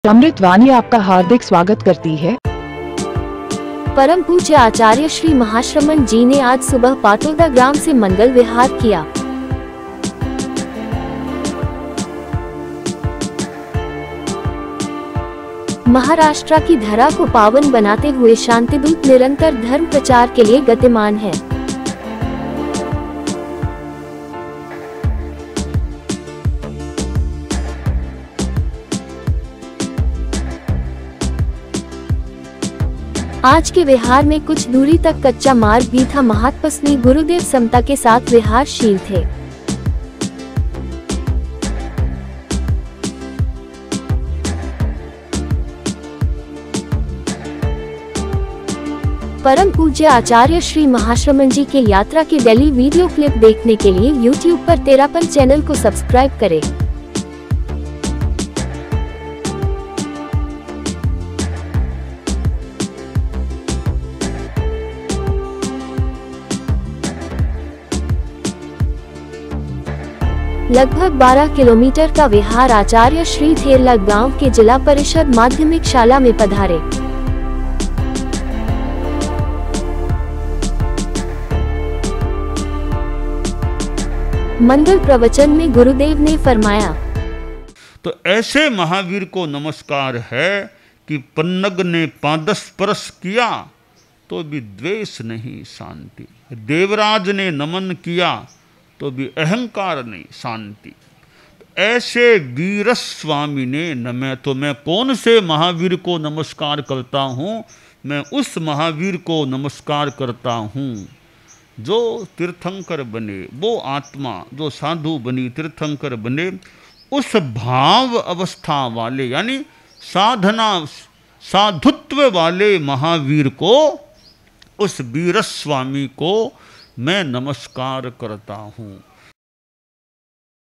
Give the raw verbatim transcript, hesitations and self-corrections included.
अमृतवाणी आपका हार्दिक स्वागत करती है। परम पूज्य आचार्य श्री महाश्रमण जी ने आज सुबह पाटोदा ग्राम से मंगल विहार किया। महाराष्ट्र की धरा को पावन बनाते हुए शांतिदूत निरंतर धर्म प्रचार के लिए गतिमान है। आज के विहार में कुछ दूरी तक कच्चा मार्ग भी था। महातपस्वी गुरुदेव समता के साथ विहारशील थे। परम पूज्य आचार्य श्री महाश्रमण जी के यात्रा के डेली वीडियो क्लिप देखने के लिए यूट्यूब पर तेरापन चैनल को सब्सक्राइब करें। लगभग बारह किलोमीटर का विहार आचार्य श्री थेरला गांव के जिला परिषद माध्यमिक शाला में पधारे। मंगल प्रवचन में गुरुदेव ने फरमाया, तो ऐसे महावीर को नमस्कार है कि पन्नग ने पादस स्पर्श किया तो भी द्वेष नहीं शांति, देवराज ने नमन किया तो भी अहंकार नहीं शांति। ऐसे वीर स्वामी ने न मैं तो मैं कौन से महावीर को नमस्कार करता हूँ, मैं उस महावीर को नमस्कार करता हूँ जो तीर्थंकर बने, वो आत्मा जो साधु बनी तीर्थंकर बने, उस भाव अवस्था वाले यानी साधना साधुत्व वाले महावीर को, उस वीर स्वामी को मैं नमस्कार करता हूँ।